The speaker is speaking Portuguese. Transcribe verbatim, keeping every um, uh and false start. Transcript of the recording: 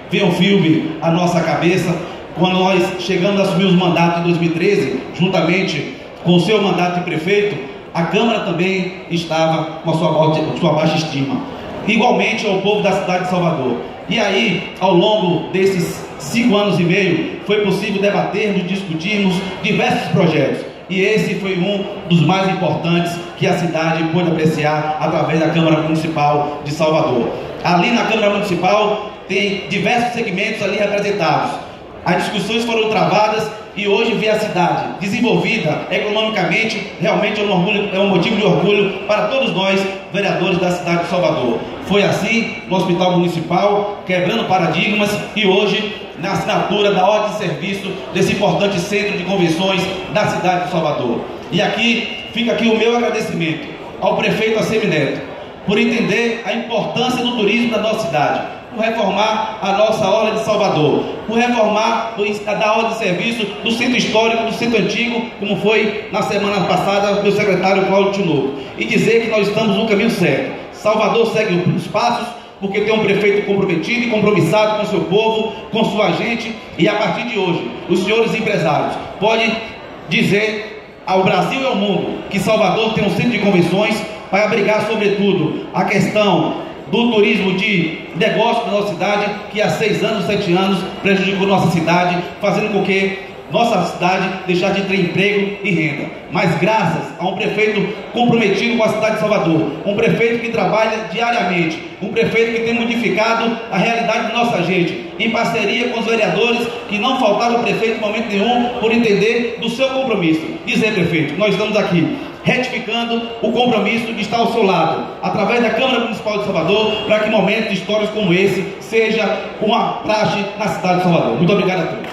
vem um filme à nossa cabeça, quando nós chegamos a assumir os mandatos em dois mil e treze, juntamente com o seu mandato de prefeito, a Câmara também estava com a sua, com a sua baixa estima, igualmente ao povo da cidade de Salvador. E aí, ao longo desses cinco anos e meio, foi possível debatermos, discutirmos diversos projetos, e esse foi um dos mais importantes que a cidade pôde apreciar através da Câmara Municipal de Salvador. Ali na Câmara Municipal tem diversos segmentos ali representados. As discussões foram travadas e hoje ver a cidade desenvolvida economicamente realmente é um, orgulho, é um motivo de orgulho para todos nós, vereadores da cidade de Salvador. Foi assim no Hospital Municipal, quebrando paradigmas, e hoje na assinatura da ordem de serviço desse importante centro de convenções da cidade de Salvador. E aqui fica aqui o meu agradecimento ao prefeito Assemineto por entender a importância do turismo da nossa cidade, por reformar a nossa Orla de Salvador, por reformar da ordem de serviço do centro histórico, do centro antigo, como foi na semana passada meu secretário Cláudio Tinoco, e dizer que nós estamos no caminho certo. Salvador segue os passos, porque tem um prefeito comprometido e compromissado com seu povo, com sua gente, e a partir de hoje, os senhores empresários podem dizer ao Brasil e ao mundo que Salvador tem um centro de convenções para abrigar, sobretudo, a questão do turismo de negócio da nossa cidade, que há seis anos, sete anos prejudicou nossa cidade, fazendo com que nossa cidade deixasse de ter emprego e renda. Mas graças a um prefeito comprometido com a cidade de Salvador, um prefeito que trabalha diariamente, um prefeito que tem modificado a realidade de nossa gente, em parceria com os vereadores, que não faltaram ao prefeito em momento nenhum, por entender do seu compromisso. Dizer, prefeito, nós estamos aqui retificando o compromisso de estar ao seu lado, através da Câmara Municipal de Salvador, para que momentos históricos como esse seja uma praxe na cidade de Salvador. Muito obrigado a todos.